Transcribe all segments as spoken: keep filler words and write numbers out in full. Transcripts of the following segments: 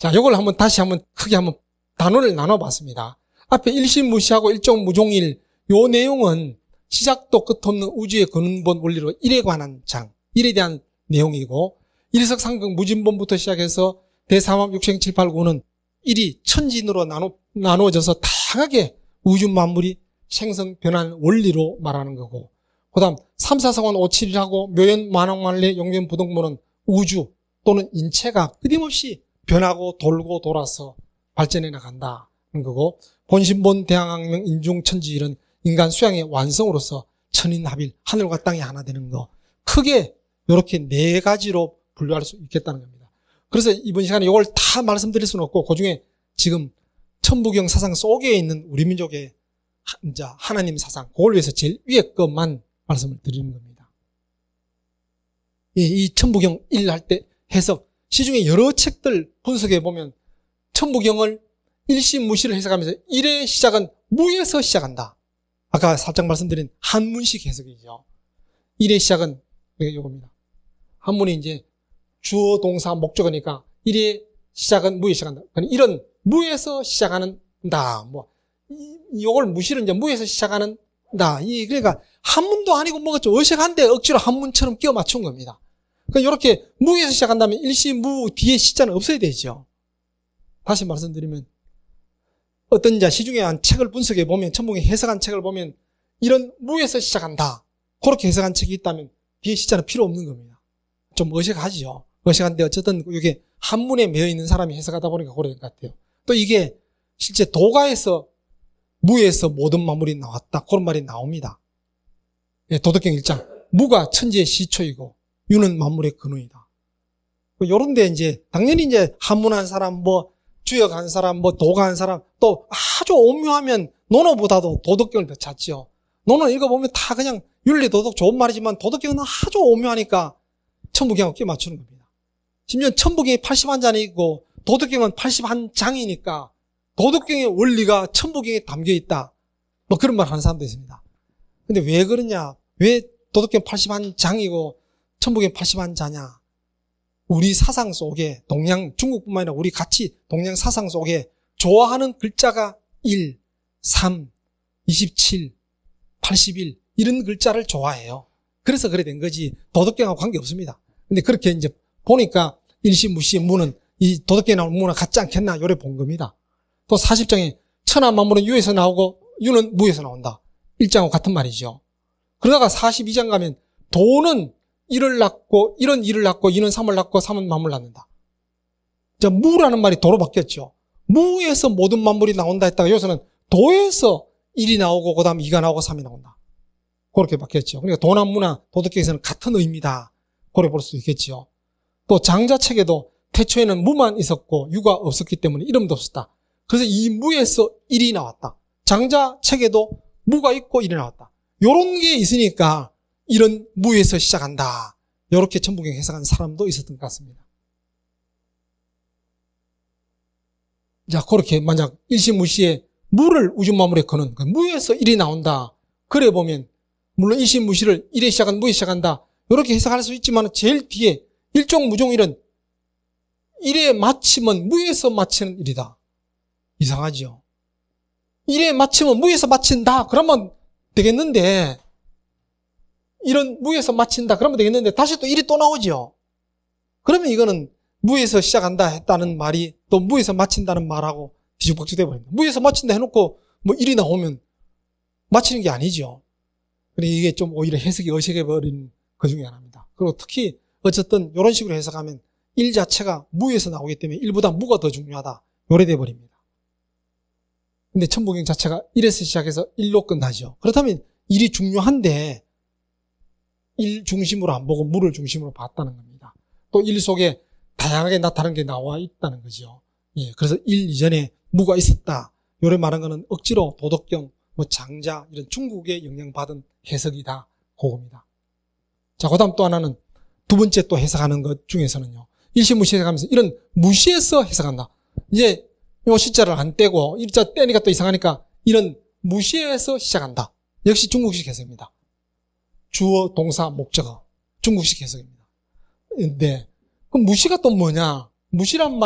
자, 요걸 한번 다시 한번 크게 한번 단어를 나눠봤습니다. 앞에 일심무시하고 일종무종일, 요 내용은 시작도 끝없는 우주의 근본 원리로 일에 관한 장, 일에 대한 내용이고, 일석삼극 무진본부터 시작해서 대삼합 육생 칠팔구는 일이 천진으로 나눠, 나누어져서 다양하게 우주 만물이 생성 변하는 원리로 말하는 거고, 그 다음 삼사성원 오칠일하고 묘연 만왕만래 용변 부동문은 우주 또는 인체가 끊임없이 변하고 돌고 돌아서 발전해 나간다는 거고, 본신본 대항학명 인중천지일은 인간 수양의 완성으로서 천인합일, 하늘과 땅이 하나 되는 거, 크게 이렇게 네 가지로 분류할 수 있겠다는 겁니다. 그래서 이번 시간에 이걸 다 말씀드릴 수는 없고, 그 중에 지금 천부경 사상 속에 있는 우리 민족의 하나님 사상, 그걸 위해서 제일 위에 것만 말씀을 드리는 겁니다. 이 천부경 일 할 때 해석, 시중에 여러 책들 분석해 보면 천부경을 일심무시를 해석하면서 일의 시작은 무에서 시작한다. 아까 살짝 말씀드린 한문식 해석이죠. 일의 시작은 이겁니다. 한문이 이제 주어, 동사, 목적어니까 일의 시작은 무에 시작한다. 이런 무에서 시작하는다. 뭐 이걸 무시를 이제 무에서 시작하는다. 이 그러니까 한문도 아니고 뭐가 좀 어색한데 억지로 한문처럼 끼워 맞춘 겁니다. 그러니까 이렇게 무에서 시작한다면 일시무 뒤에 시자는 없어야 되죠. 다시 말씀드리면 어떤 자 시중에 한 책을 분석해 보면, 천부경 해석한 책을 보면 이런 무에서 시작한다, 그렇게 해석한 책이 있다면 뒤에 시자는 필요 없는 겁니다. 좀 어색하지요. 어색한데 어쨌든 이게 한문에 매여 있는 사람이 해석하다 보니까 그런 것 같아요. 또 이게 실제 도가에서 무에서 모든 만물이 나왔다, 그런 말이 나옵니다. 예, 도덕경 일 장 무가 천지의 시초이고 유는 만물의 근원이다. 요런데 이제 당연히 이제 한문한 사람, 뭐 주역한 사람, 뭐 도가한 사람, 또 아주 오묘하면 논어보다도 도덕경을 더 찾지요. 논어 읽어보면 다 그냥 윤리 도덕 좋은 말이지만 도덕경은 아주 오묘하니까 천부경하고 끼워 맞추는 겁니다. 심지어 천부경이 팔십일 장이고 도덕경은 팔십일 장이니까 도덕경의 원리가 천부경에 담겨 있다, 뭐 그런 말 하는 사람도 있습니다. 근데 왜 그러냐, 왜 도덕경 팔십일 장이고 천부경 팔십일 자냐? 우리 사상 속에 동양, 중국뿐만 아니라 우리 같이 동양 사상 속에 좋아하는 글자가 일, 삼, 이십칠, 팔십일 이런 글자를 좋아해요. 그래서 그래 된 거지 도덕경하고 관계없습니다. 근데 그렇게 이제 보니까 일시무시 무는 이 도덕경에 나오는 무나 같지 않겠나 요래 본 겁니다. 또 사십 장에 천하만물은 유에서 나오고 유는 무에서 나온다. 일 장하고 같은 말이죠. 그러다가 사십이 장 가면 도는 일을 낳고 일은 일을 낳고 이는 삼을 낳고 삼은 만물 낳는다. 자, 무라는 말이 도로 바뀌었죠. 무에서 모든 만물이 나온다 했다가 여기서는 도에서 일이 나오고 그다음 이가 나오고 삼이 나온다. 그렇게 바뀌었죠. 그러니까 도나 무나 도덕경에서는 같은 의미다, 그렇게 볼 수 있겠죠. 또 장자책에도 태초에는 무만 있었고 유가 없었기 때문에 이름도 없었다. 그래서 이 무에서 일이 나왔다. 장자책에도 무가 있고 일이 나왔다. 요런 게 있으니까 이런 무에서 시작한다, 이렇게 천부경 해석한 사람도 있었던 것 같습니다. 자, 그렇게 만약 일시무시에 무를 우주만물에 거는 무에서 일이 나온다, 그래 보면 물론 일시무시를 일에 시작한 무에 시작한다 이렇게 해석할 수 있지만 제일 뒤에 일종무종일은 일의 마침은 무에서 마치는 일이다. 이상하죠. 일의 마침은 무에서 마친다 그러면 되겠는데, 이런 무에서 마친다 그러면 되겠는데 다시 또 일이 또 나오죠. 그러면 이거는 무에서 시작한다 했다는 말이 또 무에서 마친다는 말하고 뒤죽박죽 돼버립니다. 무에서 마친다 해놓고 뭐 일이 나오면 마치는 게 아니죠. 그러니까 이게 좀 오히려 해석이 어색해버린 그 중에 하나입니다. 그리고 특히 어쨌든 이런 식으로 해석하면 일 자체가 무에서 나오기 때문에 일보다 무가 더 중요하다, 요래 돼버립니다. 근데 천부경 자체가 일에서 시작해서 일로 끝나죠. 그렇다면 일이 중요한데 일 중심으로 안 보고 무를 중심으로 봤다는 겁니다. 또 일 속에 다양하게 나타나는 게 나와 있다는 거죠. 예, 그래서 일 이전에 무가 있었다, 요래 말한 거는 억지로 도덕경, 뭐 장자 이런 중국에 영향받은 해석이다, 그겁니다. 자, 그 다음 또 하나는 두 번째 또 해석하는 것 중에서는요, 일시무시 해석하면서 이런 무시해서 해석한다. 이제 요 시자를 안 떼고 일자 떼니까 또 이상하니까 이런 무시해서 시작한다. 역시 중국식 해석입니다. 주어, 동사, 목적어. 중국식 해석입니다. 근데 그럼 무시가 또 뭐냐? 무시란 말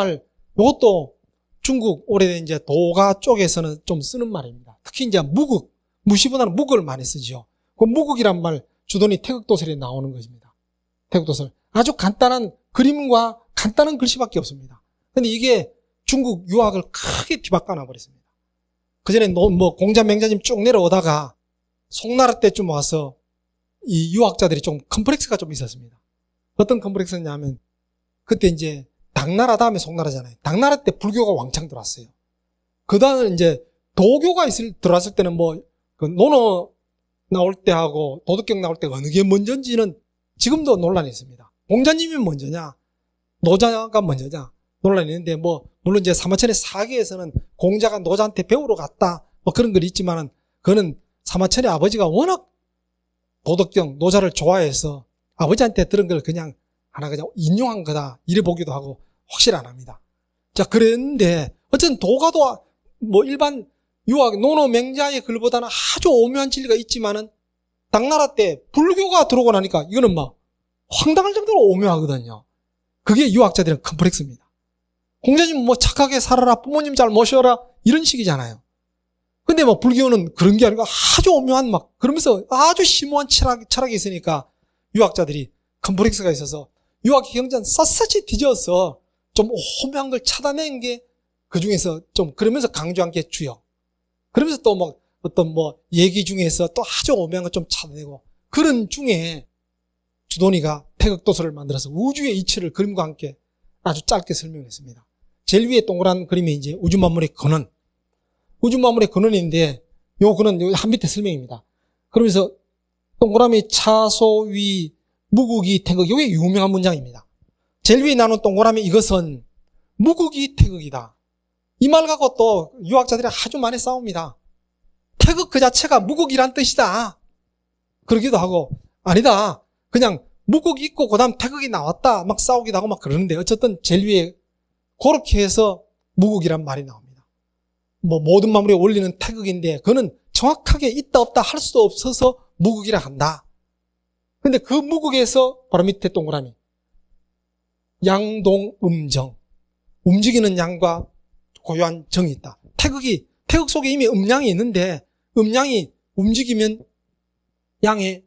이것도 중국 오래된 이제 도가 쪽에서는 좀 쓰는 말입니다. 특히 이제 무극, 무시보다는 무극을 많이 쓰죠. 그 무극이란 말 주도니 태극도설에 나오는 것입니다. 태극도설. 아주 간단한 그림과 간단한 글씨밖에 없습니다. 근데 이게 중국 유학을 크게 뒤바꿔 놔버렸습니다. 그 전에 뭐 공자 맹자님 쭉 내려오다가 송나라 때쯤 와서 이 유학자들이 좀 컴플렉스가 좀 있었습니다. 어떤 컴플렉스냐면 그때 이제 당나라 다음에 송나라잖아요. 당나라 때 불교가 왕창 들어왔어요. 그 다음에 이제 도교가 있을, 들어왔을 때는 뭐, 그 논어 나올 때 하고 도덕경 나올 때 어느 게 먼저인지는 지금도 논란이 있습니다. 공자님이 먼저냐, 노자가 먼저냐, 논란이 있는데 뭐, 물론 이제 사마천의 사기에서는 공자가 노자한테 배우러 갔다, 뭐 그런 글이 있지만은, 그거는 사마천의 아버지가 워낙 도덕경, 노자를 좋아해서 아버지한테 들은 걸 그냥 하나 그냥 인용한 거다, 이래 보기도 하고 확실 안 합니다. 자, 그랬는데, 어쨌든 도가도 뭐 일반 유학, 논어 맹자의 글보다는 아주 오묘한 진리가 있지만은, 당나라 때 불교가 들어오고 나니까 이거는 막 황당할 정도로 오묘하거든요. 그게 유학자들은 컴플렉스입니다. 공자님 뭐 착하게 살아라, 부모님 잘 모셔라, 이런 식이잖아요. 근데 뭐 불교는 그런 게 아니고 아주 오묘한 막, 그러면서 아주 심오한 철학, 철학이 있으니까 유학자들이 컴플렉스가 있어서 유학의 경전 샅샅이 뒤져서 좀 오묘한 걸 찾아낸 게 그 중에서 좀 그러면서 강조한 게 주요. 그러면서 또 뭐 어떤 뭐 얘기 중에서 또 아주 오묘한 걸 좀 찾아내고 그런 중에 주돈이가 태극도서를 만들어서 우주의 이치를 그림과 함께 아주 짧게 설명했습니다. 제일 위에 동그란 그림이 이제 우주만물의 근원. 우주만물의 근원인데 요 근원 요 한 밑에 설명입니다. 그러면서 동그라미 차소위 무국이 태극 이게 유명한 문장입니다. 제일 위에 나눈 동그라미 이것은 무국이 태극이다. 이 말 갖고 또 유학자들이 아주 많이 싸웁니다. 태극 그 자체가 무국이란 뜻이다. 그러기도 하고 아니다. 그냥 무국이 있고 그 다음 태극이 나왔다. 막 싸우기도 하고 막 그러는데 어쨌든 제일 위에 그렇게 해서 무국이란 말이 나옵니다. 뭐 모든 만물의 원리는 태극인데 그거는 정확하게 있다 없다 할 수도 없어서 무국이라 한다. 근데 그 무국에서 바로 밑에 동그라미 양동음정 움직이는 양과 고유한 정이 있다. 태극이 태극 속에 이미 음양이 있는데 음양이 움직이면 양의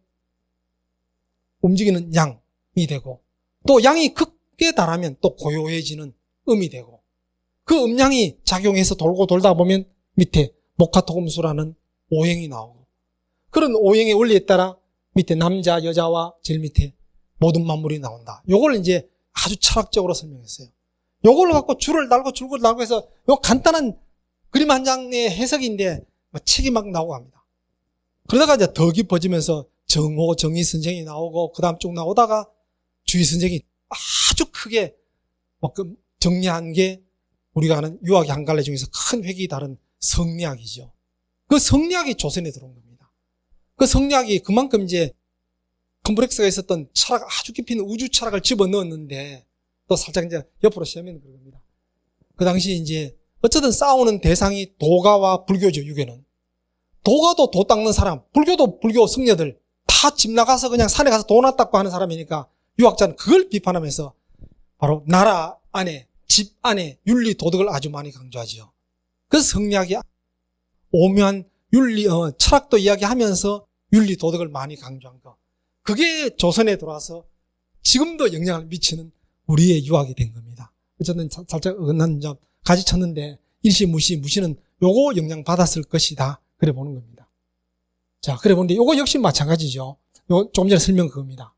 움직이는 양이 되고 또 양이 극에 달하면 또 고요해지는 음이 되고 그 음양이 작용해서 돌고 돌다 보면 밑에 목화토금수라는 오행이 나오고 그런 오행의 원리에 따라 밑에 남자, 여자와 제일 밑에 모든 만물이 나온다. 요걸 이제 아주 철학적으로 설명했어요. 요걸 갖고 줄을 달고 줄을 달고 해서 요 간단한 그림 한 장의 해석인데 책이 막 나오고 합니다. 그러다가 이제 더 깊어지면서 정호, 정의 선생이 나오고 그 다음 쭉 나오다가 주의 선생이 아주 크게 정리한 게 우리가 아는 유학의 한 갈래 중에서 큰 획이 다른 성리학이죠. 그 성리학이 조선에 들어온 겁니다. 그 성리학이 그만큼 이제 컴플렉스가 있었던 철학, 아주 깊이 있는 우주 철학을 집어넣었는데 또 살짝 이제 옆으로 시하면 그런 겁니다. 그 당시 이제 어쨌든 싸우는 대상이 도가와 불교죠, 유교는. 도가도 도 닦는 사람, 불교도 불교 승려들 다 집 나가서 그냥 산에 가서 도 닦고 하는 사람이니까 유학자는 그걸 비판하면서 바로 나라 안에, 집 안에 윤리 도덕을 아주 많이 강조하지요. 그래서 성리학이 오묘한 윤리, 어, 철학도 이야기하면서 윤리 도덕을 많이 강조한 거. 그게 조선에 들어와서 지금도 영향을 미치는 우리의 유학이 된 겁니다. 어쨌든 살짝 어긋난 점 가지쳤는데 일시 무시 무시는 요거 영향 받았을 것이다. 그래 보는 겁니다. 자, 그래 보는데 요거 역시 마찬가지죠. 요 조금 전에 설명 그겁니다.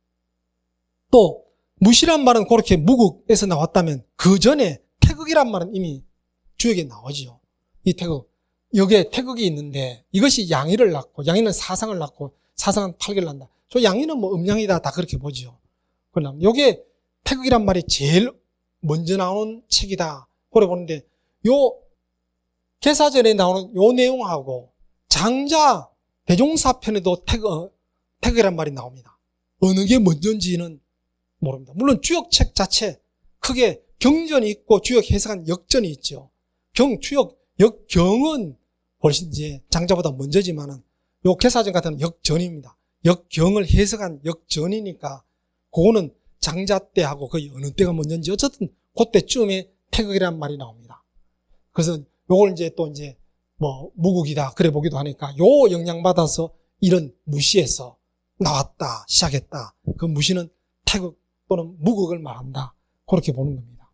또 무시란 말은 그렇게 무국에서 나왔다면 그 전에 태극이란 말은 이미 주역에 나오지요. 이 태극. 여기에 태극이 있는데 이것이 양의를 낳고 양의는 사상을 낳고 사상은 팔기를 낳는다. 저 양의는 뭐 음양이다 다 그렇게 보죠. 그러나 요게 태극이란 말이 제일 먼저 나오는 책이다. 그래 보는데 요 개사전에 나오는 요 내용하고 장자 대종사편에도 태극, 태극이란 말이 나옵니다. 어느 게 먼저인지는 모릅니다. 물론 주역책 자체 크게 경전이 있고 주역 해석한 역전이 있죠. 경, 주역, 역경은 훨씬 이제 장자보다 먼저지만은 요 개사전 같은 역전입니다. 역경을 해석한 역전이니까 그거는 장자 때하고 거의 어느 때가 먼저인지 어쨌든 그때쯤에 태극이라는 말이 나옵니다. 그래서 요걸 이제 또 이제 뭐 무국이다 그래 보기도 하니까 요 영향받아서 이런 무시에서 나왔다, 시작했다. 그 무시는 태극 또는 무국을 말한다. 그렇게 보는 겁니다.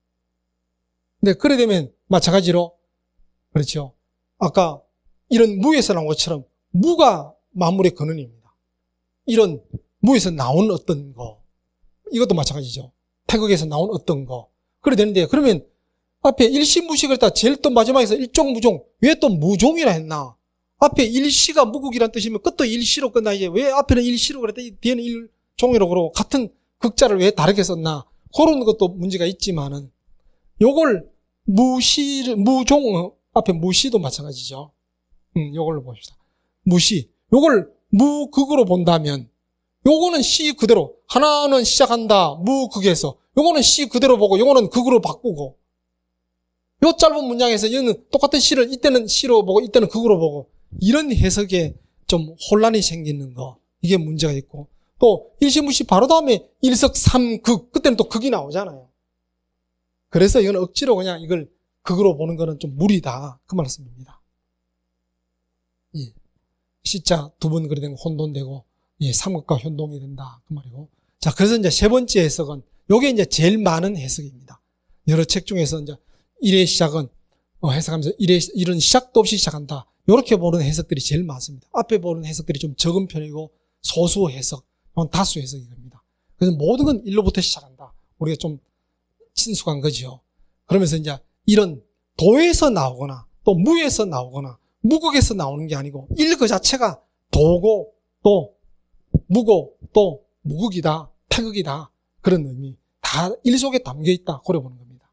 근데 그래 되면 마찬가지로 그렇죠. 아까 이런 무에서 나온 것처럼 무가 만물의 근원입니다. 이런 무에서 나온 어떤 거 이것도 마찬가지죠. 태극에서 나온 어떤 거 그래 되는데 그러면 앞에 일시무식을 다 제일 또 마지막에서 일종무종 왜 또 무종이라 했나? 앞에 일시가 무국이란 뜻이면 끝도 일시로 끝나야지 왜 앞에는 일시로 그랬다 뒤에는 일종이라고 그러고 같은 극자를 왜 다르게 썼나? 그런 것도 문제가 있지만은 요걸 무시 무종 앞에 무시도 마찬가지죠. 음, 요걸로 봅시다. 무시 요걸 무극으로 본다면 요거는 시 그대로 하나는 시작한다 무극에서 요거는 시 그대로 보고 요거는 극으로 바꾸고 요 짧은 문장에서 얘는 똑같은 시를 이때는 시로 보고 이때는 극으로 보고 이런 해석에 좀 혼란이 생기는 거 이게 문제가 있고 또 일시무시 바로 다음에 일석삼극 그때는 또 극이 나오잖아요. 그래서 이건 억지로 그냥 이걸 극으로 보는 거는 좀 무리다 그 말씀입니다. 예. 시자 두 번 그래 된 거 혼돈되고 예, 삼극과 혼동이 된다 그 말이고 자 그래서 이제 세 번째 해석은 요게 이제 제일 많은 해석입니다. 여러 책 중에서 이제 일의 시작은 어, 해석하면서 일의 일은 시작도 없이 시작한다. 이렇게 보는 해석들이 제일 많습니다. 앞에 보는 해석들이 좀 적은 편이고 소수 해석, 다수 해석입니다. 그래서 모든 건 일로부터 시작한다. 우리가 좀 친숙한 거죠. 그러면서 이제 이런 도에서 나오거나 또 무에서 나오거나 무극에서 나오는 게 아니고 일 그 자체가 도고 또 무고 또 무극이다, 태극이다 그런 의미 다 일 속에 담겨 있다. 그래 보는 겁니다.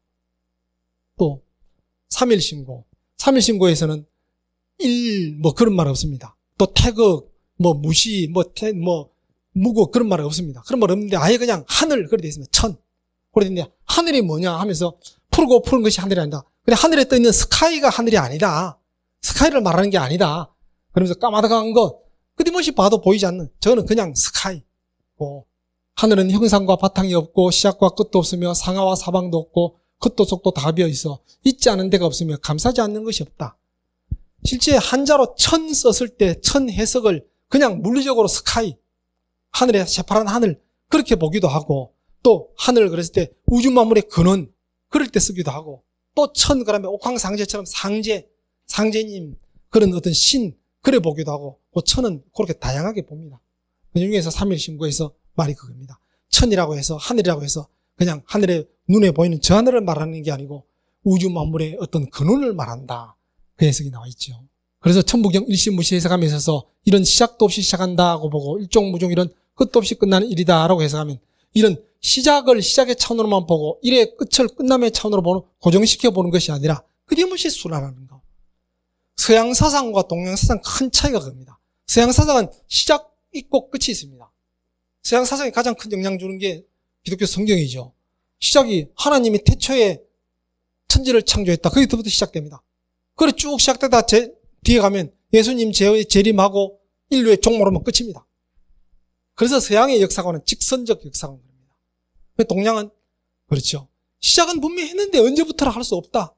또 삼일신고, 삼일신고에서는 일 뭐 그런 말 없습니다. 또 태극, 뭐 무시, 뭐 태, 뭐 무고 그런 말 없습니다. 그런 말 없는데 아예 그냥 하늘 그래 돼 있습니다. 천. 그래 있는데 하늘이 뭐냐 하면서 푸르고 푸른 것이 하늘이 아니다. 근데 하늘에 떠 있는 스카이가 하늘이 아니다. 스카이를 말하는 게 아니다. 그러면서 까마득한 것 끊임없이 봐도 보이지 않는 저는 그냥 스카이. 어. 하늘은 형상과 바탕이 없고 시작과 끝도 없으며 상하와 사방도 없고 겉도 속도 다 비어 있어 있지 않은 데가 없으며 감싸지 않는 것이 없다. 실제 한자로 천 썼을 때 천 해석을 그냥 물리적으로 스카이, 하늘의 새파란 하늘 그렇게 보기도 하고 또 하늘 그랬을 때 우주 만물의 근원 그럴 때 쓰기도 하고 또 천 그러면 옥황상제처럼 상제, 상제님 그런 어떤 신 그래 보기도 하고 그 천은 그렇게 다양하게 봅니다. 그 중에서 삼일신고에서 말이 그겁니다. 천이라고 해서 하늘이라고 해서 그냥 하늘에 눈에 보이는 저 하늘을 말하는 게 아니고 우주 만물의 어떤 근원을 말한다. 그 해석이 나와 있죠. 그래서 천부경 일시무시 해석하면서 있어서 이런 시작도 없이 시작한다고 보고 일종무종 이런 끝도 없이 끝나는 일이다라고 해석하면 이런 시작을 시작의 차원으로만 보고 일의 끝을 끝남의 차원으로 보는 고정시켜 보는 것이 아니라 끊임없이 순환하는 거. 서양 사상과 동양 사상 큰 차이가 그겁니다. 서양 사상은 시작 있고 끝이 있습니다. 서양 사상에 가장 큰 영향 주는 게 기독교 성경이죠. 시작이 하나님이 태초에 천지를 창조했다. 거기서부터 시작됩니다. 그래 쭉 시작되다 제, 뒤에 가면 예수님 제, 재림하고 인류의 종말하면 끝입니다. 그래서 서양의 역사관은 직선적 역사관입니다. 동양은 그렇죠. 시작은 분명히 했는데 언제부터라 할 수 없다.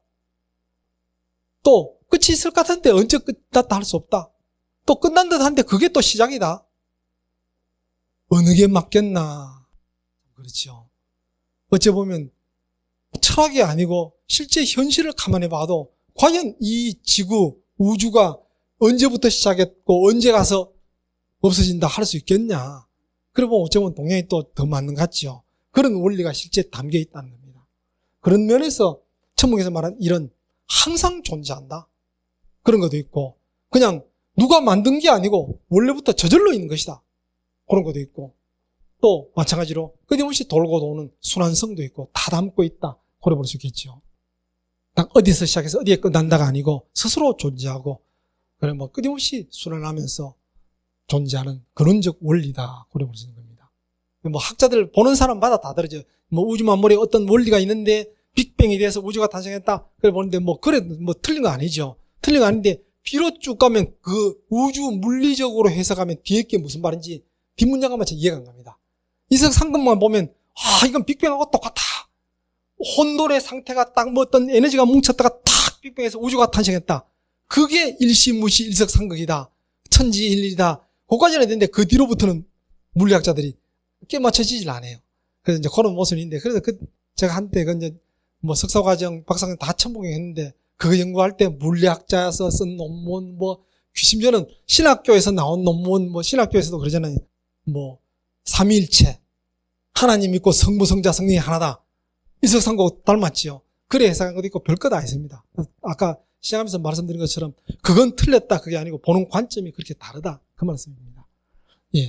또 끝이 있을 것 같은데 언제 끝났다 할 수 없다. 또 끝난 듯 한데 그게 또 시작이다. 어느 게 맞겠나. 그렇죠. 어찌 보면 철학이 아니고 실제 현실을 가만히 봐도 과연 이 지구, 우주가 언제부터 시작했고 언제 가서 없어진다 할 수 있겠냐. 그러면 어쩌면 동양이 또 더 맞는 것 같죠. 그런 원리가 실제 담겨 있다는 겁니다. 그런 면에서 천문에서 말한 이런 항상 존재한다. 그런 것도 있고 그냥 누가 만든 게 아니고 원래부터 저절로 있는 것이다. 그런 것도 있고 또 마찬가지로 끊임없이 돌고 도는 순환성도 있고 다 담고 있다. 그래 볼 수 있겠죠. 딱 어디서 시작해서 어디에 끝난다가 아니고 스스로 존재하고 그래 뭐 끊임없이 순환하면서 존재하는 근원적 원리다. 그래 볼 수 있는 겁니다. 뭐 학자들 보는 사람마다 다 다르죠. 뭐 우주 만물에 어떤 원리가 있는데 빅뱅이 돼서 우주가 탄생했다. 그래 보는데 뭐 그래 뭐 틀린 거 아니죠. 틀린 거 아닌데 뒤로 쭉 가면 그 우주 물리적으로 해석하면 뒤에 게 무슨 말인지 뒷문장 가면 잘 이해가 안 갑니다. 이석 상금만 보면 아 이건 빅뱅하고 똑같다. 혼돈의 상태가 딱 뭐 어떤 에너지가 뭉쳤다가 탁 빅뱅에서 우주가 탄생했다. 그게 일시무시 일석삼극이다. 천지일리다. 그까지는 했는데 그 뒤로부터는 물리학자들이 깨 맞춰지질 않아요. 그래서 이제 그런 모습인데, 그래서 그 제가 한때 그 이제 뭐 석사과정, 박사과정 다 천복했는데 그거 연구할 때 물리학자에서 쓴 논문, 뭐 심지어는 신학교에서 나온 논문, 뭐 신학교에서도 그러잖아요. 뭐 삼위일체, 하나님 믿고 성부, 성자, 성령이 하나다. 일석삼국 닮았지요. 그래 해석한 것도 있고 별것 다 있습니다. 아까 시작하면서 말씀드린 것처럼 그건 틀렸다 그게 아니고 보는 관점이 그렇게 다르다 그 말씀입니다. 예.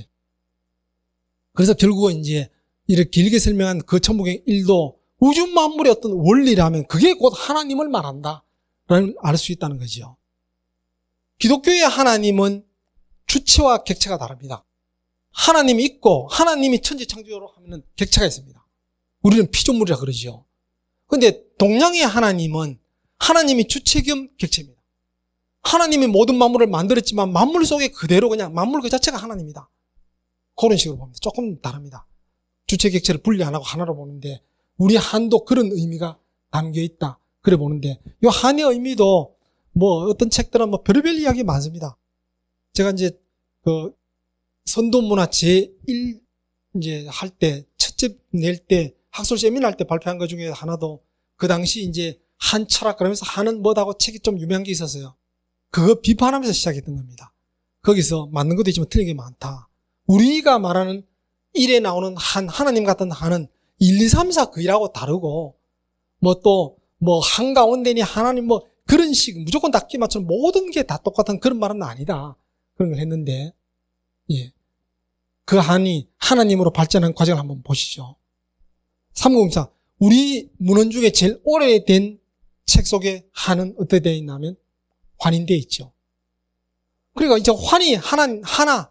그래서 결국은 이제 이렇게 길게 설명한 그 천부경 일도 우주 만물의 어떤 원리라면 그게 곧 하나님을 말한다 라는 알 수 있다는 거죠. 기독교의 하나님은 주체와 객체가 다릅니다. 하나님이 있고 하나님이 천지창조로 하면 객체가 있습니다. 우리는 피조물이라 그러죠. 그런데 동양의 하나님은 하나님이 주체 겸 객체입니다. 하나님이 모든 만물을 만들었지만 만물 속에 그대로 그냥 만물 그 자체가 하나님이다. 그런 식으로 봅니다. 조금 다릅니다. 주체 객체를 분리 안 하고 하나로 보는데 우리 한도 그런 의미가 담겨 있다. 그래 보는데 이 한의 의미도 뭐 어떤 책들은 뭐 별의별 이야기 많습니다. 제가 이제 그 선도문화 제일 이제 할 때 첫째 낼 때 학술 세미나 할 때 발표한 것 중에 하나도 그 당시 이제 한 철학 그러면서 한은 뭐다고 책이 좀 유명한 게 있었어요. 그거 비판하면서 시작했던 겁니다. 거기서 맞는 것도 있지만 틀린 게 많다. 우리가 말하는 일에 나오는 한, 하나님 같은 한은 일, 이, 삼, 사 그이라고 다르고 뭐 또 뭐 한가운데니 하나님 뭐 그런 식 무조건 다 끼맞추는 모든 게 다 똑같은 그런 말은 아니다. 그런 걸 했는데 예. 그 한이 하나님으로 발전한 과정을 한번 보시죠. 삼국음사 우리 문헌 중에 제일 오래된 책 속에 한은 어떻게 되어 있냐면 환인되어 있죠. 그러니까 이제 환이 하나 하나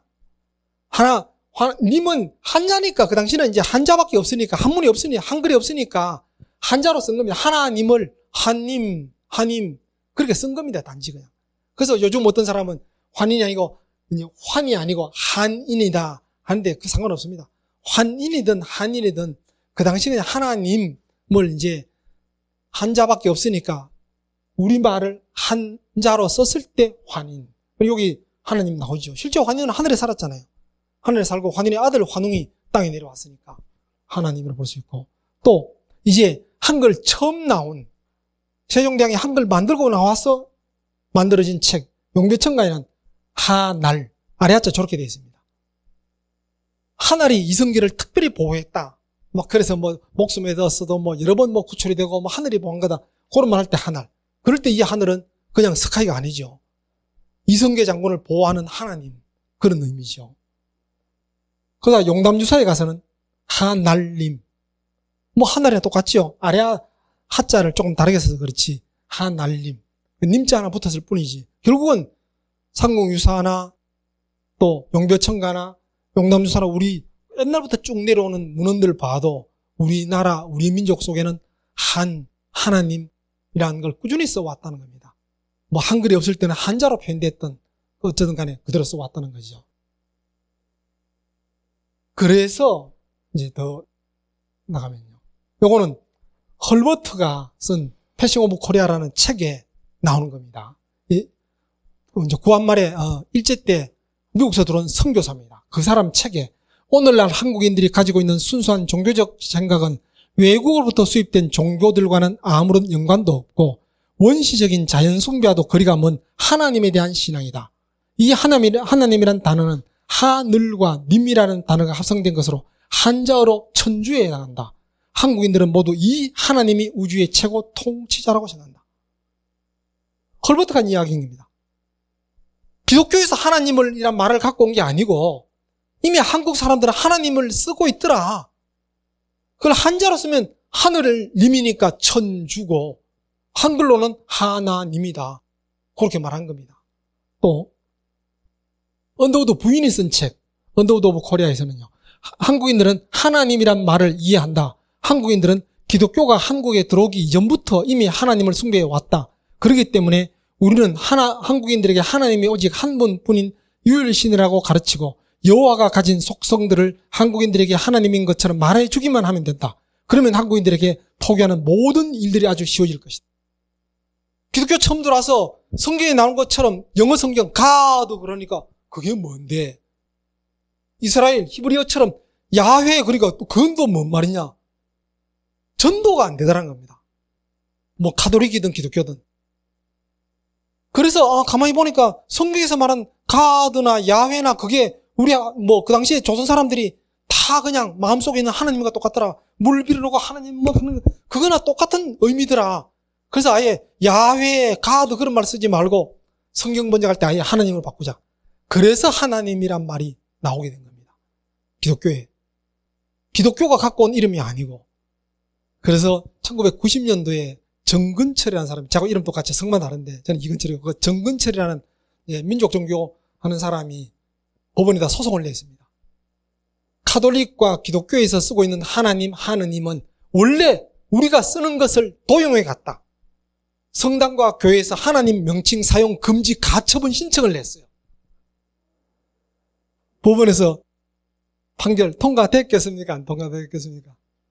하나 한, 님은 한자니까 그 당시는 이제 한자밖에 없으니까 한문이 없으니 한글이 없으니까 한자로 쓴 겁니다. 하나님을 한님 한님 그렇게 쓴 겁니다. 단지 그냥. 그래서 요즘 어떤 사람은 환인이 아니고 환이 아니고 한인이다 하는데 그 상관없습니다. 환인이든 한인이든 그 당시 그냥 하나님을 이제 한자밖에 없으니까 우리말을 한자로 썼을 때 환인. 여기 하나님 나오죠. 실제 환인은 하늘에 살았잖아요. 하늘에 살고 환인의 아들 환웅이 땅에 내려왔으니까 하나님으로 볼 수 있고 또 이제 한글 처음 나온 세종대왕이 한글 만들고 나와서 만들어진 책 용배천가에는 하날 아래하자 저렇게 되어 있습니다. 하늘이 이성계를 특별히 보호했다. 막 그래서 뭐 목숨에 넣었어도 뭐 여러 번 뭐 구출이 되고 뭐 하늘이 보호한 거다. 그런 말 할 때 하늘. 그럴 때 이 하늘은 그냥 스카이가 아니죠. 이성계 장군을 보호하는 하나님 그런 의미죠. 그러다 용담유사에 가서는 하날님. 뭐 하늘이랑 똑같죠. 아래 하자를 조금 다르게 써서 그렇지. 하날님. 님자 하나 붙었을 뿐이지. 결국은 상공유사나 또 용벼천가나 용담유사나 우리 옛날부터 쭉 내려오는 문헌들을 봐도 우리나라, 우리 민족 속에는 한, 하나님이라는 걸 꾸준히 써왔다는 겁니다. 뭐 한글이 없을 때는 한자로 표현됐던 어쩌든 간에 그대로 써왔다는 거죠. 그래서 이제 더 나가면요. 요거는 헐버트가 쓴 패싱 오브 코리아라는 책에 나오는 겁니다. 이, 이제 구한말에, 어, 일제 때 미국에서 들어온 선교사입니다. 그 사람 책에 오늘날 한국인들이 가지고 있는 순수한 종교적 생각은 외국으로부터 수입된 종교들과는 아무런 연관도 없고 원시적인 자연 숭배와도 거리가 먼 하나님에 대한 신앙이다. 이 하나님, 하나님이란 단어는 하늘과 님이라는 단어가 합성된 것으로 한자어로 천주에 해당한다. 한국인들은 모두 이 하나님이 우주의 최고 통치자라고 생각한다. 헐버트가 한 이야기입니다. 기독교에서 하나님을 이란 말을 갖고 온 게 아니고 이미 한국 사람들은 하나님을 쓰고 있더라. 그걸 한자로 쓰면 하늘을 님이니까 천주고 한글로는 하나님이다. 그렇게 말한 겁니다. 또 언더우드 부인이 쓴 책 언더우드 오브 코리아에서는요. 한국인들은 하나님이란 말을 이해한다. 한국인들은 기독교가 한국에 들어오기 이전부터 이미 하나님을 숭배해 왔다. 그렇기 때문에 우리는 하나, 한국인들에게 하나님이 오직 한 분뿐인 유일신이라고 가르치고 여호와가 가진 속성들을 한국인들에게 하나님인 것처럼 말해 주기만 하면 된다. 그러면 한국인들에게 포기하는 모든 일들이 아주 쉬워질 것이다. 기독교 처음 들어와서 성경에 나온 것처럼 영어 성경 가드 그러니까 그게 뭔데? 이스라엘 히브리어처럼 야훼 그러니까 또 그건 또 뭔 말이냐? 전도가 안 되더라는 겁니다. 뭐 가톨릭이든 기독교든. 그래서 아, 가만히 보니까 성경에서 말한 가드나 야훼나 그게 우리 뭐 그 당시에 조선 사람들이 다 그냥 마음속에 있는 하나님과 똑같더라. 물 비르고 하나님 뭐 그런 그거나 똑같은 의미더라. 그래서 아예 야훼, 가드 그런 말 쓰지 말고 성경 번역할 때 아예 하나님을 바꾸자. 그래서 하나님이란 말이 나오게 된 겁니다. 기독교에. 기독교가 갖고 온 이름이 아니고. 그래서 천구백구십 년도에 정근철이라는 사람이, 자꾸 이름 똑같이 성만 다른데 저는 이근철이고 그 정근철이라는 예, 민족 종교 하는 사람이 법원에다 소송을 냈습니다. 카톨릭과 기독교에서 쓰고 있는 하나님, 하느님은 원래 우리가 쓰는 것을 도용해 갔다. 성당과 교회에서 하나님 명칭 사용 금지 가처분 신청을 냈어요. 법원에서 판결 통과됐겠습니까? 안 통과됐겠습니까?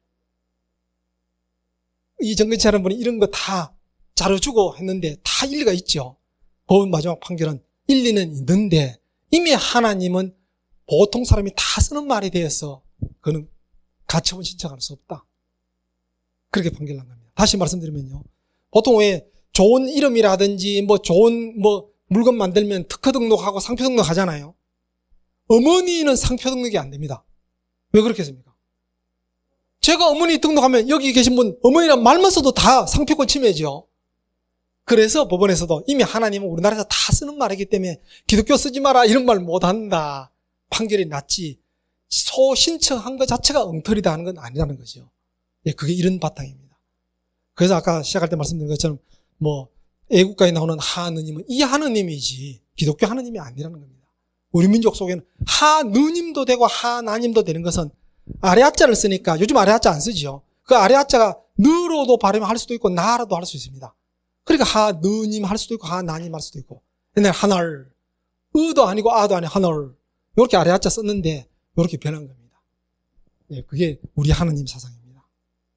이 정근철이라는 분이 이런 거 다 자료주고 했는데 다 일리가 있죠. 법원 마지막 판결은 일리는 있는데 이미 하나님은 보통 사람이 다 쓰는 말이 되어서 그는 가처분 신청할 수 없다. 그렇게 판결난 겁니다. 다시 말씀드리면요. 보통 왜 좋은 이름이라든지 뭐 좋은 뭐 물건 만들면 특허 등록하고 상표 등록하잖아요. 어머니는 상표 등록이 안 됩니다. 왜 그렇겠습니까? 제가 어머니 등록하면 여기 계신 분 어머니란 말만 써도 다 상표권 침해죠. 그래서 법원에서도 이미 하나님은 우리나라에서 다 쓰는 말이기 때문에 기독교 쓰지 마라 이런 말 못한다. 판결이 났지. 소 신청한 것 자체가 엉터리다 하는 건 아니라는 거죠. 예, 그게 이런 바탕입니다. 그래서 아까 시작할 때 말씀드린 것처럼 뭐 애국가에 나오는 하느님은 이 하느님이지 기독교 하느님이 아니라는 겁니다. 우리 민족 속에는 하느님도 되고 하나님도 되는 것은 아래아자를 쓰니까 요즘 아래아자 안 쓰죠. 그 아래아자가 느로도 발음할 수도 있고 나라도 할 수 있습니다. 그러니까 하느님 할 수도 있고 하나님 할 수도 있고 옛날에 하늘 의도 아니고 아도 아니고 하늘 이렇게 아래아자 썼는데 이렇게 변한 겁니다. 네, 그게 우리 하느님 사상입니다.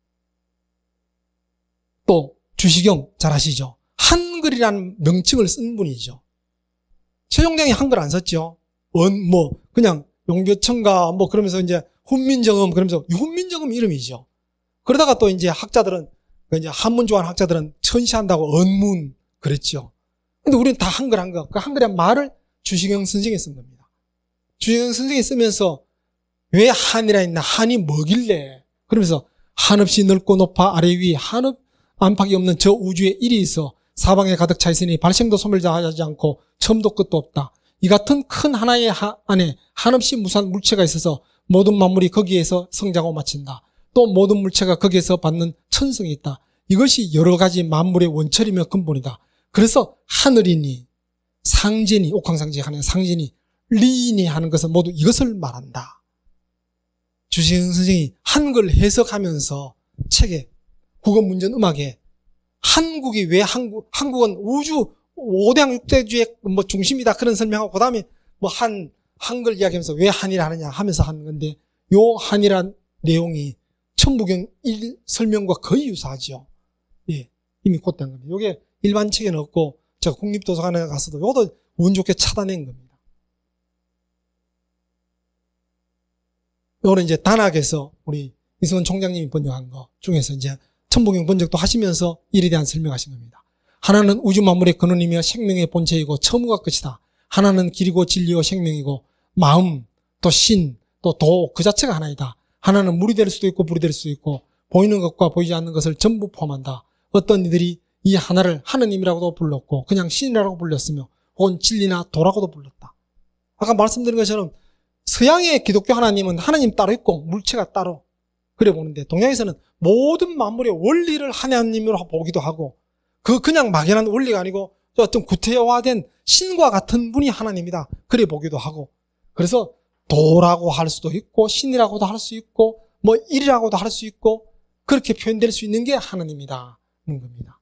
또 주시경 잘 아시죠? 한글이라는 명칭을 쓴 분이죠. 최종대왕이 한글 안 썼죠. 원, 뭐 그냥 용교청가 뭐 그러면서 이제 훈민정음 그러면서 훈민정음 이름이죠. 그러다가 또 이제 학자들은 이제 한문 좋아하는 학자들은 천시한다고 언문 그랬죠. 근데 우리는 다 한글 한 거. 그 한글의 말을 주시경 선생이 쓴 겁니다. 주시경 선생이 쓰면서 왜 한이라 했나? 한이 뭐길래? 그러면서 한없이 넓고 높아 아래 위 한없 안팎이 없는 저 우주에 일이 있어 사방에 가득 차 있으니 발생도 소멸하지 않고 처음도 끝도 없다. 이 같은 큰 하나의 하, 안에 한없이 무수한 물체가 있어서 모든 만물이 거기에서 성장하고 마친다. 또 모든 물체가 거기에서 받는 천성이 있다. 이것이 여러 가지 만물의 원천이며 근본이다. 그래서 하늘이니 상제니 옥황상제 하는 상제니 리인이 하는 것은 모두 이것을 말한다. 주시경 선생이 한글 해석하면서 책에 국어문전 음악에 한국이 왜 한국, 한국은 우주 오대양 육대주의 뭐 중심이다 그런 설명하고 그 다음에 뭐 한, 한글 이야기하면서 왜 한이라 하느냐 하면서 하는 건데 요 한이란 내용이 천부경 일 설명과 거의 유사하죠. 예, 이미 곧된 겁니다. 요게 일반 책에는 없고 제가 국립도서관에 가서도 요것도 운 좋게 찾아낸 겁니다. 요거는 이제 단학에서 우리 이승원 총장님이 번역한 거 중에서 이제 천부경 번역도 하시면서 일에 대한 설명하신 겁니다. 하나는 우주 만물의 근원이며 생명의 본체이고 처음과 끝이다. 하나는 길이고 진리요 생명이고 마음 또 신 또 도 그 자체가 하나이다. 하나는 물이 될 수도 있고 불이 될 수도 있고 보이는 것과 보이지 않는 것을 전부 포함한다. 어떤 이들이 이 하나를 하느님이라고도 불렀고 그냥 신이라고 불렸으며 혹은 진리나 도라고도 불렀다. 아까 말씀드린 것처럼 서양의 기독교 하나님은 하나님 따로 있고 물체가 따로 그래 보는데 동양에서는 모든 만물의 원리를 하나님으로 보기도 하고 그 그냥 막연한 원리가 아니고 어떤 구태화된 신과 같은 분이 하나님이다 그래 보기도 하고 그래서 도라고 할 수도 있고 신이라고도 할 수 있고 뭐 일이라고도 할 수 있고 그렇게 표현될 수 있는 게 하나님이다는 겁니다.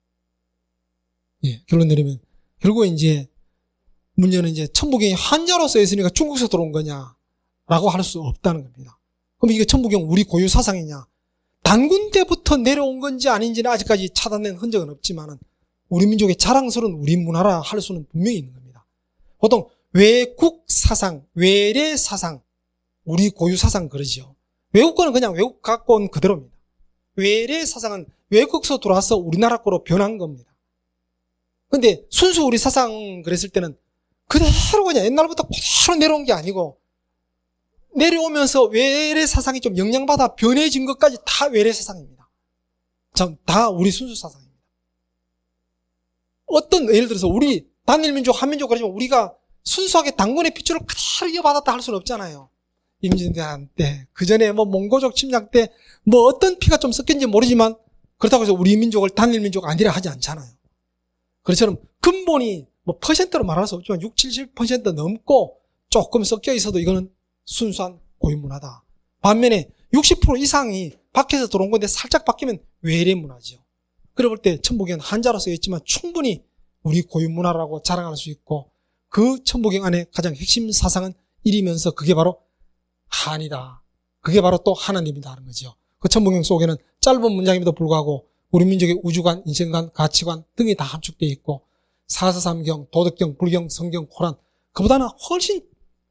예, 결론 내리면 결국 이제 문제는 이제 천부경이 한자로 써 있으니까 중국에서 들어온 거냐라고 할 수 없다는 겁니다. 그럼 이게 천부경 우리 고유 사상이냐? 단군 때부터 내려온 건지 아닌지는 아직까지 찾아낸 흔적은 없지만 우리 민족의 자랑스러운 우리 문화라 할 수는 분명히 있는 겁니다. 보통 외국 사상, 외래 사상, 우리 고유 사상 그러죠. 외국 거는 그냥 외국 갖고 온 그대로입니다. 외래 사상은 외국에서 들어와서 우리나라 거로 변한 겁니다. 근데 순수 우리 사상 그랬을 때는 그대로 그냥 옛날부터 그대로 내려온 게 아니고 내려오면서 외래 사상이 좀 영향받아 변해진 것까지 다 외래 사상입니다. 참, 다 우리 순수 사상입니다. 어떤, 예를 들어서 우리 단일민족, 한민족 그러지만 우리가 순수하게 단군의 핏줄을 그대로 이어받았다 할 수는 없잖아요. 임진왜란 때, 그 전에 뭐 몽고족 침략 때, 뭐 어떤 피가 좀 섞였는지 모르지만 그렇다고 해서 우리 민족을 단일민족 아니라 하지 않잖아요. 그렇처럼 근본이 뭐 퍼센트로 말할 수 없지만 육십, 칠십 퍼센트 넘고 조금 섞여 있어도 이거는 순수한 고유문화다. 반면에 육십 퍼센트 이상이 밖에서 들어온 건데 살짝 바뀌면 외래 문화죠. 그래 볼 때 천부경은 한자로 쓰여있지만 충분히 우리 고유문화라고 자랑할 수 있고 그 천부경 안에 가장 핵심 사상은 일이면서 그게 바로 한이다. 그게 바로 또 하나님이다 하는 거죠. 그 천부경 속에는 짧은 문장임에도 불구하고 우리 민족의 우주관, 인생관, 가치관 등이 다 함축되어 있고 사서삼경, 도덕경, 불경, 성경, 코란 그보다는 훨씬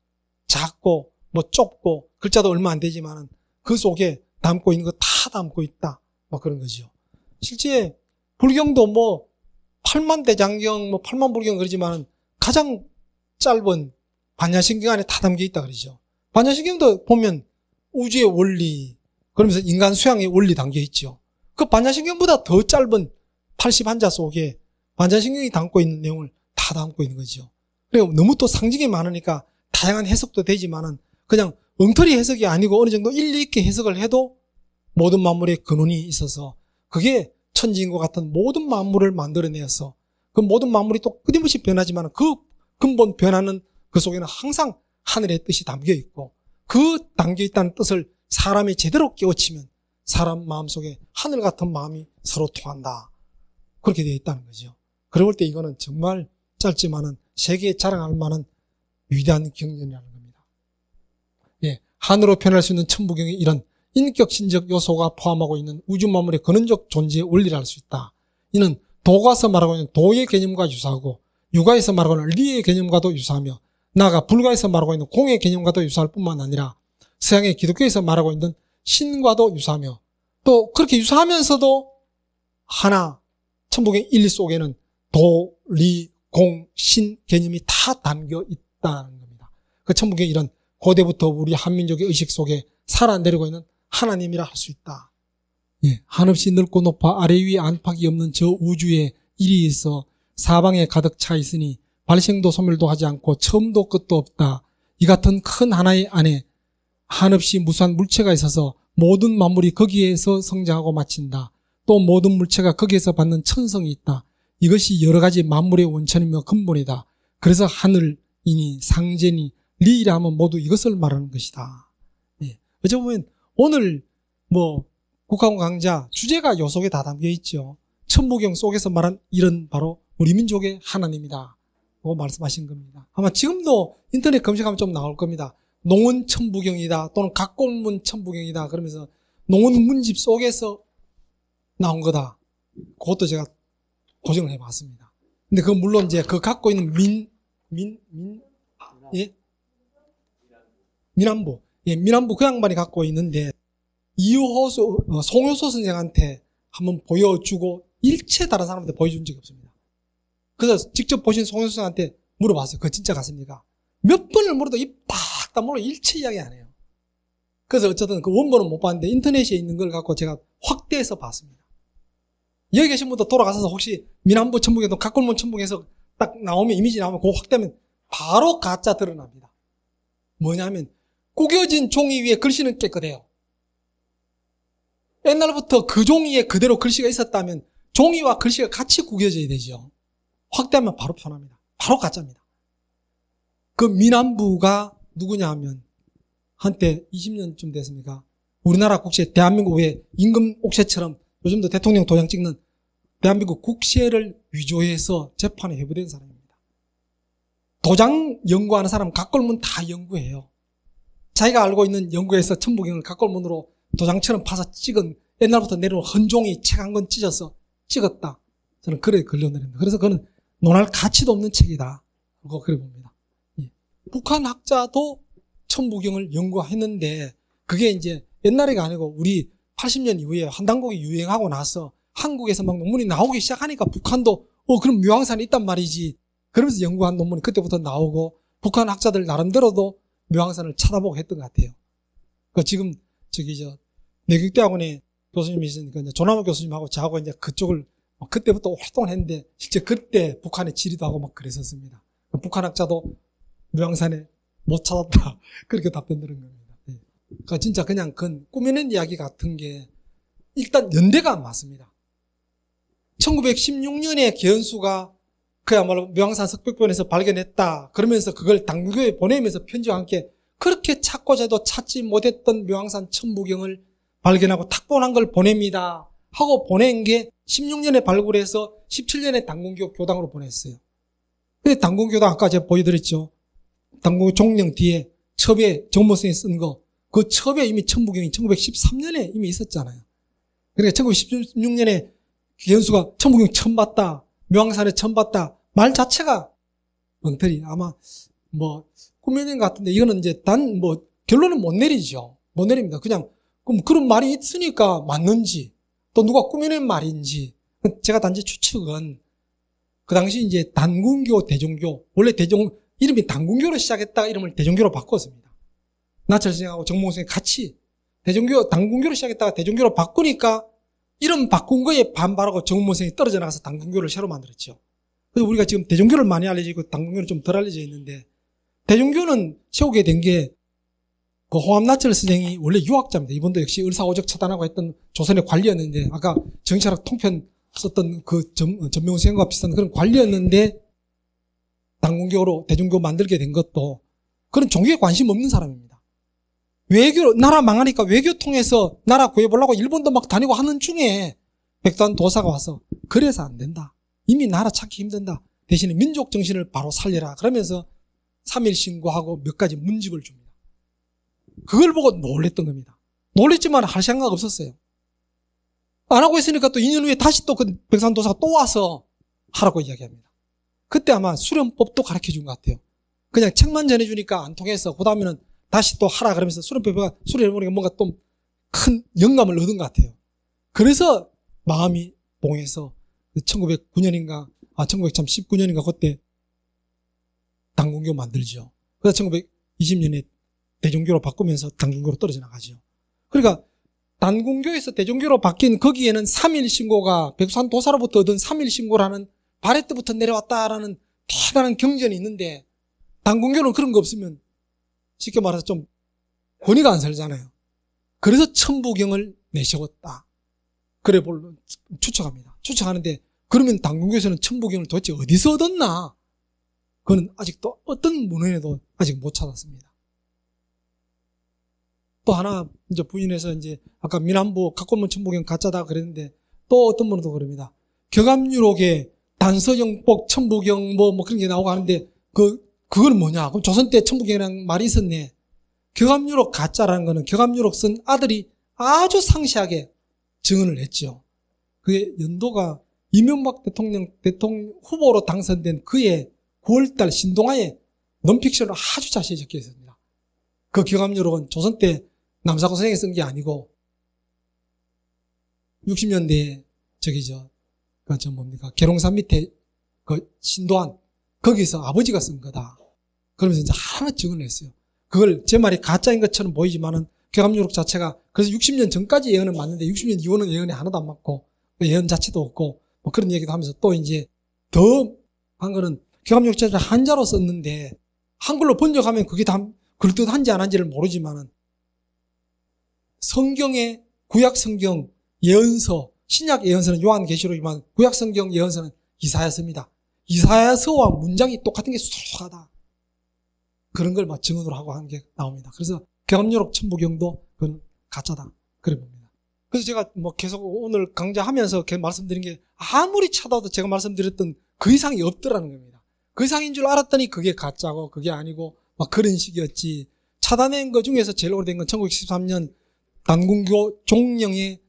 작고 뭐 좁고 글자도 얼마 안 되지만은 그 속에 담고 있는 거 다 담고 있다. 뭐 그런 거죠. 실제 불경도 뭐 팔만 대장경, 뭐 팔만 불경 그러지만은 가장 짧은 반야신경 안에 다 담겨 있다 그러죠. 반야신경도 보면 우주의 원리, 그러면서 인간 수양의 원리 담겨 있죠. 그 반야신경보다 더 짧은 팔십일 자 속에 반야신경이 담고 있는 내용을 다 담고 있는 거죠. 그리고 너무 또 상징이 많으니까 다양한 해석도 되지만은 그냥 엉터리 해석이 아니고 어느 정도 일리 있게 해석을 해도 모든 만물의 근원이 있어서 그게 천지인과 같은 모든 만물을 만들어내어서 그 모든 만물이 또 끊임없이 변하지만 그 근본 변하는 그 속에는 항상 하늘의 뜻이 담겨 있고 그 담겨 있다는 뜻을 사람이 제대로 깨우치면 사람 마음속에 하늘 같은 마음이 서로 통한다. 그렇게 되어 있다는 거죠. 그럴 때 이거는 정말 짧지만은 세계에 자랑할 만한 위대한 경전이라는 겁니다. 예, 한으로 표현할 수 있는 천부경의 이런 인격신적 요소가 포함하고 있는 우주 만물의 근원적 존재의 원리를 알 수 있다. 이는 도가서 말하고 있는 도의 개념과 유사하고 유가에서 말하고 있는 리의 개념과도 유사하며 나아가 불가에서 말하고 있는 공의 개념과도 유사할 뿐만 아니라 서양의 기독교에서 말하고 있는 신과도 유사하며 또 그렇게 유사하면서도 하나 천부경 일 속에는 도, 리, 공, 신 개념이 다 담겨 있다는 겁니다. 그 천부경 이런 고대부터 우리 한민족의 의식 속에 살아내리고 있는 하나님이라 할 수 있다. 예, 한없이 넓고 높아 아래 위에 안팎이 없는 저 우주에 일이 있어 사방에 가득 차 있으니 발생도 소멸도 하지 않고 처음도 끝도 없다. 이 같은 큰 하나의 안에 한없이 무수한 물체가 있어서 모든 만물이 거기에서 성장하고 마친다. 또 모든 물체가 거기에서 받는 천성이 있다. 이것이 여러 가지 만물의 원천이며 근본이다. 그래서 하늘이니 상제니 리이라 하면 모두 이것을 말하는 것이다. 예. 어찌 보면 오늘 뭐 국가원 강좌 주제가 요 속에 다 담겨 있죠. 천부경 속에서 말한 이런 바로 우리 민족의 하나님이다. 라고 말씀하신 겁니다. 아마 지금도 인터넷 검색하면 좀 나올 겁니다. 농원 천부경이다 또는 각골문 천부경이다 그러면서 농원 문집 속에서 나온 거다. 그것도 제가 고정을 해봤습니다. 근데 그 물론 이제 그 갖고 있는 민, 민, 민, 예? 민안부. 예, 민안부 그 양반이 갖고 있는데 이효호 송효소 선생한테 한번 보여주고 일체 다른 사람한테 보여준 적이 없습니다. 그래서 직접 보신 송효소 선생한테 물어봤어요. 그거 진짜 같습니까? 몇 번을 물어도 입 딱 다물어 일체 이야기 안 해요. 그래서 어쨌든 그 원본은 못 봤는데 인터넷에 있는 걸 갖고 제가 확대해서 봤습니다. 여기 계신 분도 돌아가셔서 혹시 민안부 천북에도 각골문 천북에서 딱 나오면 이미지 나오면 그거 확대하면 바로 가짜 드러납니다. 뭐냐면 구겨진 종이 위에 글씨는 깨끗해요. 옛날부터 그 종이에 그대로 글씨가 있었다면 종이와 글씨가 같이 구겨져야 되죠. 확대하면 바로 편합니다. 바로 가짜입니다. 그 민안부가 누구냐 하면 한때 이십 년쯤 됐습니까? 우리나라 국세 대한민국 외에 임금 옥새처럼 요즘도 대통령 도장 찍는 대한민국 국세를 위조해서 재판에 회부된 사람입니다. 도장 연구하는 사람은 각골문 다 연구해요. 자기가 알고 있는 연구에서 천부경을 각골문으로 도장처럼 파서 찍은 옛날부터 내려온 헌종이 책 한 권 찢어서 찍었다. 저는 그래 걸려내립니다. 그래서 그는 논할 가치도 없는 책이다. 그거 그래 봅니다. 예. 북한 학자도 천부경을 연구했는데 그게 이제 옛날에가 아니고 우리 팔십 년 이후에 한단국이 유행하고 나서 한국에서 막 논문이 나오기 시작하니까 북한도 어 그럼 묘항산이 있단 말이지. 그러면서 연구한 논문이 그때부터 나오고 북한 학자들 나름대로도 묘항산을 찾아보고 했던 것 같아요. 그 지금 저기 저 내국대학원에 교수님이 있으니까 이제 조남호 교수님하고 저하고 이제 그쪽을 그때부터 활동을 했는데 실제 그때 북한에 지리도 하고 막 그랬었습니다. 북한 학자도 묘항산에 못 찾았다. 그렇게 답변 들은 겁니다. 네. 그러니까 진짜 그냥 그건 꾸며낸 이야기 같은 게 일단 연대가 안 맞습니다. 천구백십육 년에 계현수가 그야말로 묘항산 석백본에서 발견했다. 그러면서 그걸 당교에 보내면서 편지와 함께 그렇게 찾고자 해도 찾지 못했던 묘항산 천부경을 발견하고 탁본한 걸 보냅니다. 하고 보낸 게 십육 년에 발굴해서 십칠 년에 당군교 교당으로 보냈어요. 근데 당군교당 아까 제가 보여드렸죠. 당군교 종령 뒤에 첩에 정모성이 쓴 거, 그 첩에 이미 천부경이 천구백십삼 년에 이미 있었잖아요. 그러니까 천구백십육 년에 계현수가 천부경 처음 봤다. 묘항산에 처음 봤다. 말 자체가 엉터리. 아마 뭐 꾸며낸 것 같은데 이거는 이제 단 뭐 결론은 못 내리죠. 못 내립니다. 그냥 그럼 그런 말이 있으니까 맞는지 또 누가 꾸며낸 말인지 제가 단지 추측은 그 당시 이제 단군교 대종교 원래 대종 이름이 단군교로 시작했다가 이름을 대종교로 바꿨습니다. 나철 선생하고 정몽 선생이 같이 대종교 단군교로 시작했다가 대종교로 바꾸니까 이름 바꾼 거에 반발하고 정몽 선생이 떨어져 나가서 단군교를 새로 만들었죠. 그래서 우리가 지금 대종교를 많이 알려지고 단군교는 좀 덜 알려져 있는데 대종교는 세우게 된 게 그 홍합나철 선생이 원래 유학자입니다. 이분도 역시 을사오적 처단하고 했던 조선의 관리였는데 아까 정치학 통편 썼던 그 전, 전명훈 선생과 비슷한 그런 관리였는데 단군교로 대종교 만들게 된 것도 그런 종교에 관심 없는 사람입니다. 외교 나라 망하니까 외교 통해서 나라 구해보려고 일본도 막 다니고 하는 중에 백두한 도사가 와서 그래서 안 된다. 이미 나라 찾기 힘든다. 대신에 민족 정신을 바로 살려라. 그러면서 삼일 신고하고 몇 가지 문집을 줍니다. 그걸 보고 놀랬던 겁니다. 놀랬지만 할 생각 없었어요. 안 하고 있으니까 또 이 년 후에 다시 또 그 백두한도사가 또 와서 하라고 이야기합니다. 그때 아마 수련법도 가르쳐 준 것 같아요. 그냥 책만 전해주니까 안 통해서 그 다음에는 다시 또 하라 그러면서 수련법을 수련해보니까 뭔가 또 큰 영감을 얻은 것 같아요. 그래서 마음이 봉해서 천구백구 년인가 아 천구백십구 년인가 그때 당군교 만들죠. 그래서 천구백이십 년에 대종교로 바꾸면서 당군교로 떨어져 나가죠. 그러니까 단군교에서 대종교로 바뀐 거기에는 삼일 신고가 백두산 도사로부터 얻은 삼일 신고라는 발해 때부터 내려왔다라는 대단한 경전이 있는데 단군교는 그런 거 없으면 쉽게 말해서 좀 권위가 안 살잖아요. 그래서 천부경을 내세웠다. 그래 볼로 추측합니다. 추측하는데 그러면 단군교에서는 천부경을 도대체 어디서 얻었나? 그건 아직도 어떤 문헌에도 아직 못 찾았습니다. 또 하나 이제 부인해서 이제 아까 민안부 각권문 천부경 가짜다 그랬는데 또 어떤 분은 또 그럽니다. 격암유록에 단서영복 천부경 뭐, 뭐 그런 게 나오고 하는데 그, 그건 뭐냐? 그럼 조선 때 천부경이라는 말이 있었네. 격암유록 가짜라는 거는 격암유록 쓴 아들이 아주 상세하게 증언을 했죠. 그게 연도가 이명박 대통령, 대통령 후보로 당선된 그해 구월달 신동아에 논픽션으로 아주 자세히 적혀 있습니다. 그 격암유록은 조선 때 남사고 선생이 쓴 게 아니고 육십 년대에 저기 저, 그 저 뭡니까 계룡산 밑에 그 신도안 거기서 아버지가 쓴 거다. 그러면서 이제 하나 증언을 했어요. 그걸 제 말이 가짜인 것처럼 보이지만은 격암유록 자체가 그래서 육십 년 전까지 예언은 맞는데 육십 년 이후는 예언이 하나도 안 맞고 예언 자체도 없고 뭐 그런 얘기도 하면서 또 이제 더 한 거는 격암유록 자체를 한자로 썼는데 한글로 번역하면 그게 다 그럴듯한지 안 한지를 모르지만은 성경의 구약 성경 예언서 신약 예언서는 요한계시록이지만 구약 성경 예언서는 이사야서입니다. 이사야서와 문장이 똑같은 게 수록하다. 그런 걸 막 증언으로 하고 하는 게 나옵니다. 그래서 격암유록 천부경도 그건 가짜다. 그래 봅니다. 그래서 제가 뭐 계속 오늘 강좌하면서 계속 말씀드린 게 아무리 찾아도 제가 말씀드렸던 그 이상이 없더라는 겁니다. 그 이상인 줄 알았더니 그게 가짜고 그게 아니고 막 그런 식이었지. 찾아낸 것 중에서 제일 오래된 건 천구백십삼 년 단군교 종령의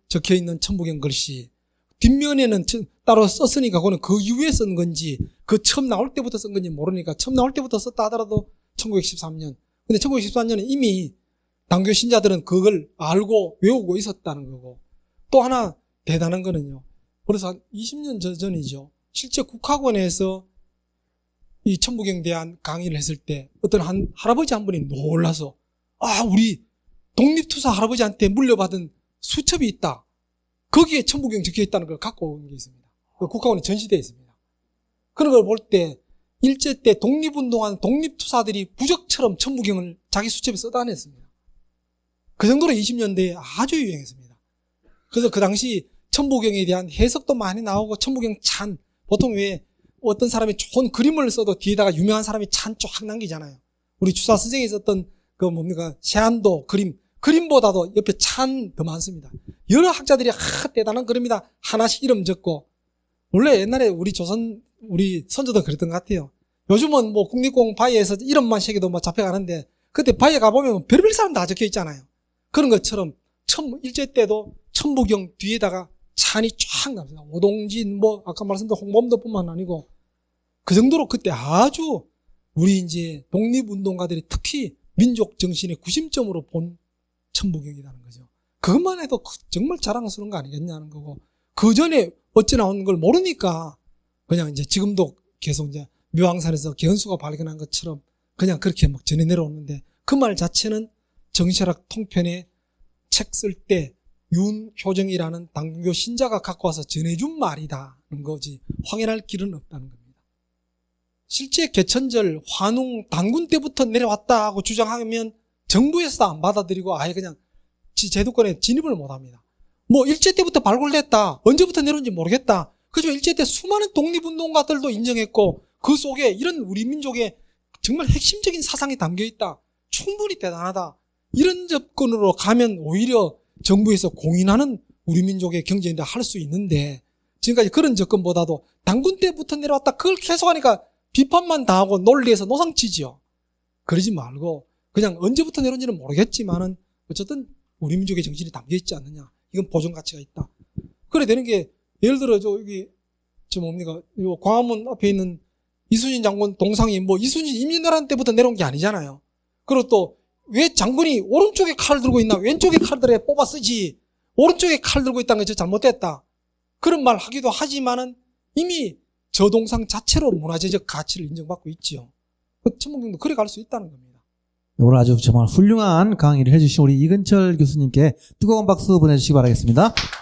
적혀 있는 천부경 글씨. 뒷면에는 따로 썼으니까 그거는 그 이후에 쓴 건지 그 처음 나올 때부터 쓴 건지 모르니까 처음 나올 때부터 썼다 하더라도 천구백십삼 년. 근데 천구백십삼 년에 이미 당교 신자들은 그걸 알고 외우고 있었다는 거고. 또 하나 대단한 거는요. 그래서 한 이십 년 전이죠. 실제 국학원에서 이 천부경 대한 강의를 했을 때 어떤 한 할아버지 한 분이 놀라서 아, 우리 독립투사 할아버지한테 물려받은 수첩이 있다. 거기에 천부경 적혀 있다는 걸 갖고 온 게 있습니다. 국학원에 전시되어 있습니다. 그런 걸 볼 때 일제 때 독립운동한 독립투사들이 부적처럼 천부경을 자기 수첩에 써다녔습니다. 그 정도로 이십 년대에 아주 유행했습니다. 그래서 그 당시 천부경에 대한 해석도 많이 나오고 천부경 찬, 보통 왜 어떤 사람이 좋은 그림을 써도 뒤에다가 유명한 사람이 찬 쫙 남기잖아요. 우리 주사스쟁이 썼던 그 뭡니까 세안도 그림, 그림보다도 옆에 찬 더 많습니다. 여러 학자들이 하 대단한 그림이다 하나씩 이름 적고. 원래 옛날에 우리 조선 우리 선조도 그랬던 것 같아요. 요즘은 뭐 국립공 바위에서 이름만 새겨도 뭐 잡혀가는데 그때 바위에 가보면 별별 사람 다 적혀 있잖아요. 그런 것처럼 천, 일제 때도 천부경 뒤에다가 찬이 쫙 나옵니다. 오동진 뭐 아까 말씀드린 홍범도뿐만 아니고 그 정도로 그때 아주 우리 이제 독립운동가들이 특히 민족 정신의 구심점으로 본 천부경이라는 거죠. 그것만 해도 정말 자랑스러운 거 아니겠냐는 거고, 그 전에 어찌 나오는 걸 모르니까 그냥 이제 지금도 계속 이제 묘황산에서 개헌수가 발견한 것처럼 그냥 그렇게 막 전해 내려오는데, 그 말 자체는 정신학 통편에 책 쓸 때 윤효정이라는 당교 신자가 갖고 와서 전해준 말이다는 거지 확인할 길은 없다는 겁니다. 실제 개천절 환웅 단군 때부터 내려왔다 하고 주장하면 정부에서도 안 받아들이고 아예 그냥 제도권에 진입을 못합니다. 뭐 일제 때부터 발굴됐다, 언제부터 내려온지 모르겠다. 그죠? 일제 때 수많은 독립운동가들도 인정했고 그 속에 이런 우리 민족의 정말 핵심적인 사상이 담겨있다, 충분히 대단하다, 이런 접근으로 가면 오히려 정부에서 공인하는 우리 민족의 경제인데 할 수 있는데, 지금까지 그런 접근보다도 당군 때부터 내려왔다 그걸 계속하니까 비판만 당하고 논리에서 노상치지요. 그러지 말고 그냥 언제부터 내려온지는 모르겠지만은 어쨌든 우리 민족의 정신이 담겨있지 않느냐, 이건 보존 가치가 있다. 그래 되는 게, 예를 들어 저 여기 저 뭡니까 요 광화문 앞에 있는 이순신 장군 동상이 뭐 이순신 임진왜란 때부터 내려온 게 아니잖아요. 그리고 또 왜 장군이 오른쪽에 칼을 들고 있나, 왼쪽에 칼 들어 뽑아 쓰지, 오른쪽에 칼 들고 있다는 게 잘못됐다, 그런 말 하기도 하지만은 이미 저 동상 자체로 문화재적 가치를 인정받고 있지요. 천부경도 그래 갈 수 있다는 겁니다. 오늘 아주 정말 훌륭한 강의를 해주신 우리 이근철 교수님께 뜨거운 박수 보내주시기 바라겠습니다.